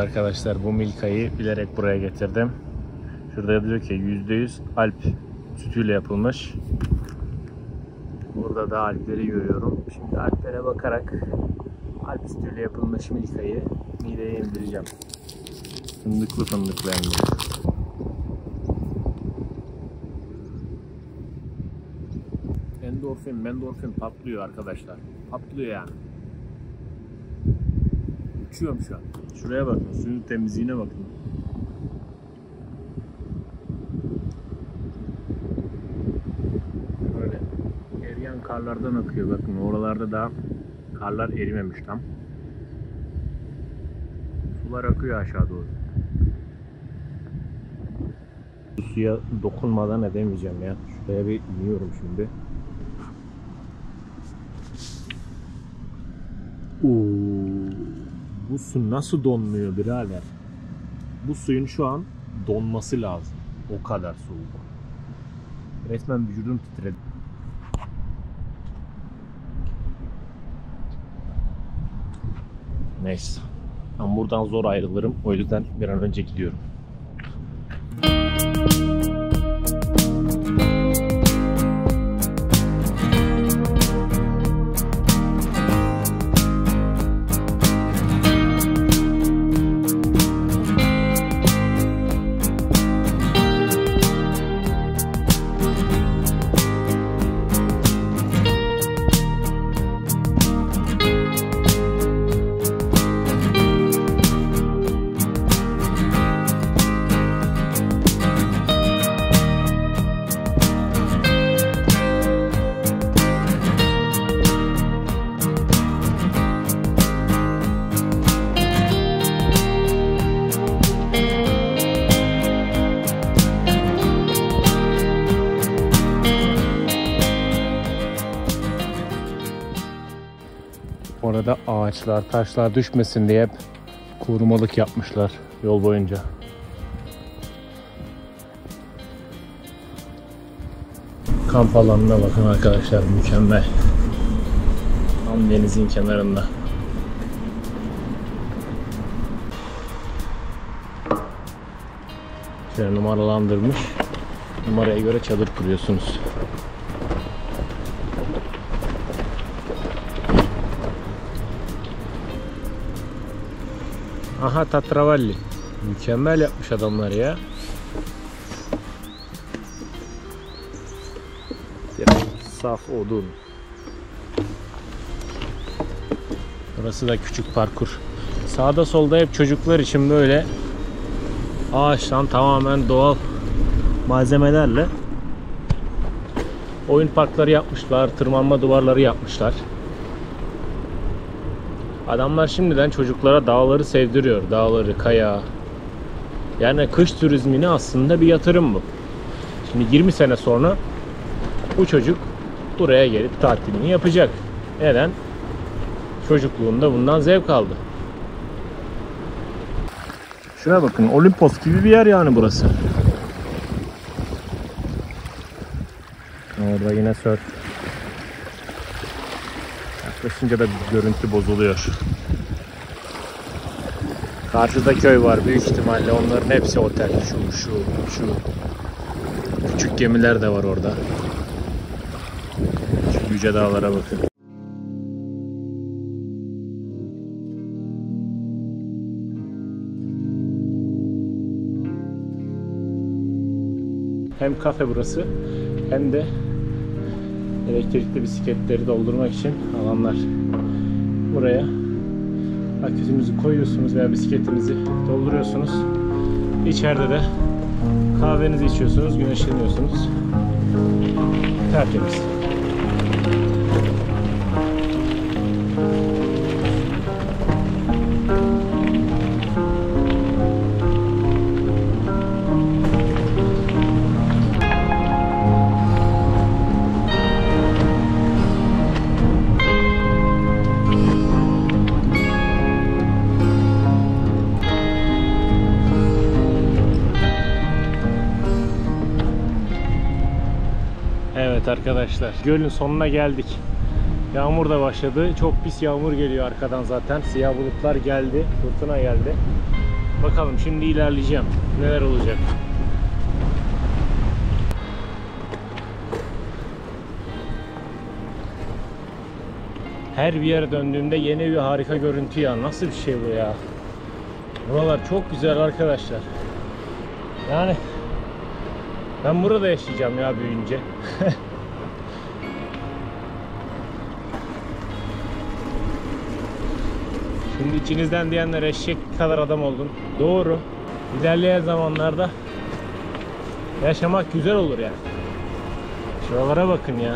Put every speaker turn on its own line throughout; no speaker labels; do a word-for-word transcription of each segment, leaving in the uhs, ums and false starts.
Arkadaşlar bu Milka'yı bilerek buraya getirdim. Şurada diyor ki yüzde yüz Alp sütüyle yapılmış. Burada da Alpleri görüyorum. Şimdi Alplere bakarak Alp sütüyle yapılmış Milka'yı mideye indireceğim. Fındıklı fındıklı hem de. Endorfin, mendorfin patlıyor arkadaşlar. Patlıyor yani. Uçuyorum şu an. Şuraya bakın, suyun temizliğine bakın. Böyle eriyen karlardan akıyor bakın. Oralarda da karlar erimemiş tam. Sular akıyor aşağı doğru. Bu suya dokunmadan edemeyeceğim ya. Şuraya bir iniyorum şimdi. Oo, bu su nasıl donmuyor birader? Bu suyun şu an donması lazım. O kadar soğuk. Resmen vücudum titredi. Neyse. Ben buradan zor ayrılırım. O yüzden bir an önce gidiyorum. Orada ağaçlar, taşlar düşmesin diye hep korumalık yapmışlar yol boyunca. Kamp alanına bakın arkadaşlar, mükemmel. Tam denizin kenarında. Şöyle numaralandırmış. Numaraya göre çadır kuruyorsunuz. Aha, tatravalli. Mükemmel yapmış adamlar ya. Direkt saf odun. Burası da küçük parkur. Sağda solda hep çocuklar için böyle ağaçtan tamamen doğal malzemelerle oyun parkları yapmışlar, tırmanma duvarları yapmışlar. Adamlar şimdiden çocuklara dağları sevdiriyor. Dağları, kaya. Yani kış turizmine aslında bir yatırım bu. Şimdi yirmi sene sonra bu çocuk buraya gelip tatilini yapacak. Neden? Çocukluğunda bundan zevk aldı. Şuna bakın, Olimpos gibi bir yer yani burası. Orada yine surf. Yaklaşınca da bir görüntü bozuluyor. Karşıda köy var, büyük ihtimalle onların hepsi otel. Şu, şu, şu. Küçük gemiler de var orada. Şu yüce dağlara bakın. Hem kafe burası, hem de elektrikli bisikletleri doldurmak için alanlar. Buraya aküsünüzü koyuyorsunuz veya bisikletinizi dolduruyorsunuz. İçeride de kahvenizi içiyorsunuz, güneşleniyorsunuz. Tertemiz. Evet arkadaşlar, gölün sonuna geldik. Yağmur da başladı. Çok pis yağmur geliyor arkadan zaten. Siyah bulutlar geldi. Fırtına geldi. Bakalım şimdi ilerleyeceğim. Neler olacak? Her bir yere döndüğümde yeni bir harika görüntü ya. Nasıl bir şey bu ya? Buralar çok güzel arkadaşlar. Yani ben burada yaşayacağım ya büyüyünce. Şimdi içinizden diyenler eşek kadar adam oldun. Doğru. İlerleyen zamanlarda yaşamak güzel olur yani. Şuralara bakın ya.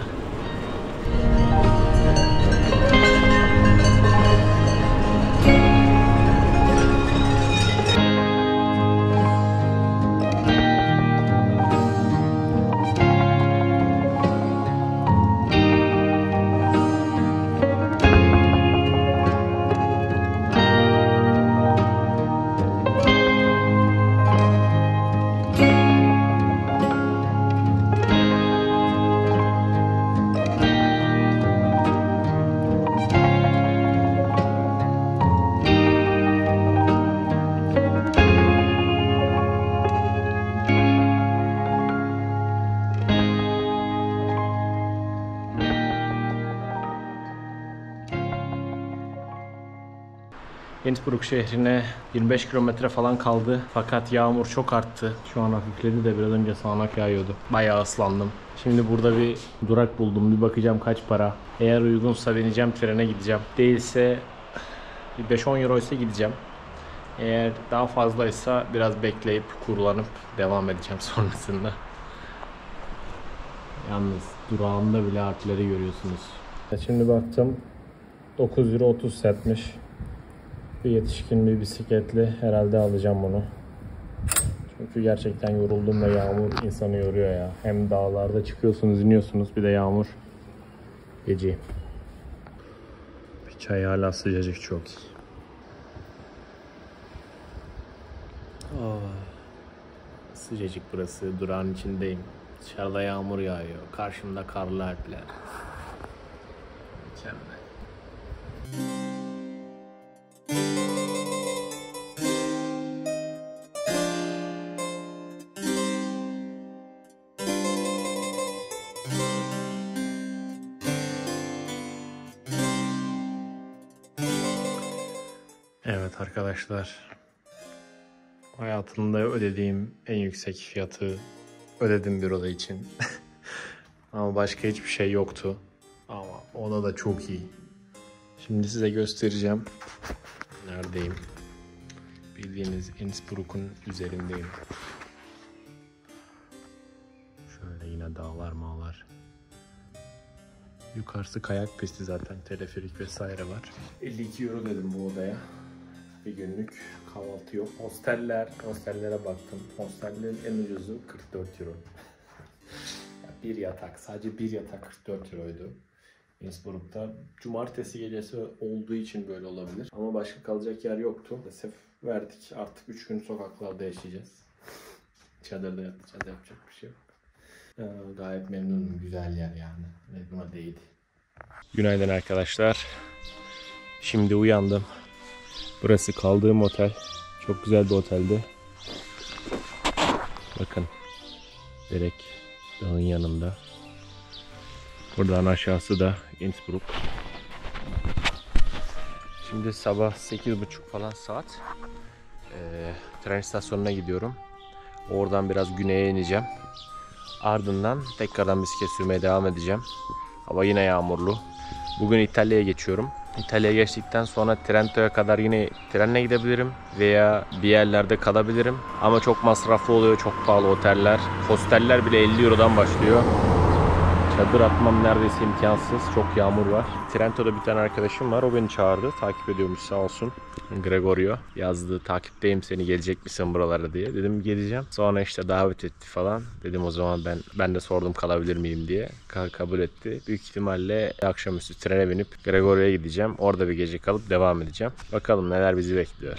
Innsbruck şehrine yirmi beş kilometre falan kaldı. Fakat yağmur çok arttı. Şu an hafifledi de biraz önce sağanak yağıyordu. Bayağı ıslandım. Şimdi burada bir durak buldum. Bir bakacağım kaç para. Eğer uygunsa bineceğim, trene gideceğim. Değilse beş on euro ise gideceğim. Eğer daha fazlaysa biraz bekleyip kurulanıp devam edeceğim sonrasında. Yalnız durağında bile harfleri görüyorsunuz. Şimdi baktım dokuz euro otuz centmiş. Bir yetişkin bir bisikletli herhalde alacağım bunu. Çünkü gerçekten yoruldum ve yağmur insanı yoruyor ya. Hem dağlarda çıkıyorsunuz, iniyorsunuz, bir de yağmur. Gece. Bir çay hala sıcacık, çok iyi. Oh. Sıcacık burası, durağın içindeyim. Dışarıda yağmur yağıyor. Karşımda karlı Alpler. Mükemmel. Evet arkadaşlar, hayatımda ödediğim en yüksek fiyatı ödedim bir oda için. Ama başka hiçbir şey yoktu. Ama oda da çok iyi. Şimdi size göstereceğim. Neredeyim? Bildiğiniz Innsbruck'un üzerindeyim. Şöyle yine dağlar mağlar. Yukarısı kayak pisti zaten, teleferik vesaire var. elli iki euro dedim bu odaya. Bir günlük kahvaltı yok. Hosteller, hostellere baktım. Hostellerin en ucuzu kırk dört euro. Bir yatak, sadece bir yatak kırk dört euroydu. Innsbruck'ta. Cumartesi gecesi olduğu için böyle olabilir. Ama başka kalacak yer yoktu. Maalesef verdik. Artık üç gün sokaklarda yaşayacağız. Çadırda yatacağız, yapacak bir şey yok. Ee, gayet memnunum, güzel yer yani. Ve buna değdi. Günaydın arkadaşlar. Şimdi uyandım. Burası kaldığım otel. Çok güzel bir oteldi. Bakın. Direkt dağın yanında. Buradan aşağısı da Innsbruck. Şimdi sabah sekiz buçuk falan saat. Ee, tren istasyonuna gidiyorum. Oradan biraz güneye ineceğim. Ardından tekrardan bisiklet sürmeye devam edeceğim. Hava yine yağmurlu. Bugün İtalya'ya geçiyorum. İtalya'ya geçtikten sonra Trento'ya kadar yine trenle gidebilirim veya bir yerlerde kalabilirim. Ama çok masraflı oluyor, çok pahalı oteller. Hosteller bile elli eurodan başlıyor. Çadır atmam neredeyse imkansız. Çok yağmur var. Trento'da bir tane arkadaşım var. O beni çağırdı. Takip ediyormuş sağ olsun. Gregorio yazdı. Takipteyim seni, gelecek misin buralara diye. Dedim geleceğim. Sonra işte davet etti falan. Dedim o zaman ben ben de sordum kalabilir miyim diye. Ka kabul etti. Büyük ihtimalle akşamüstü trene binip Gregorio'ya gideceğim. Orada bir gece kalıp devam edeceğim. Bakalım neler bizi bekliyor.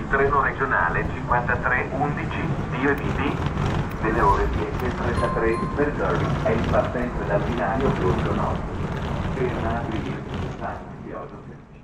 treno regionale cinquantatré undici D E V D delle ore dieci e trentatré per Derby è in partenza dal binario Giorgio Nord. Per navigare di San Chiodo.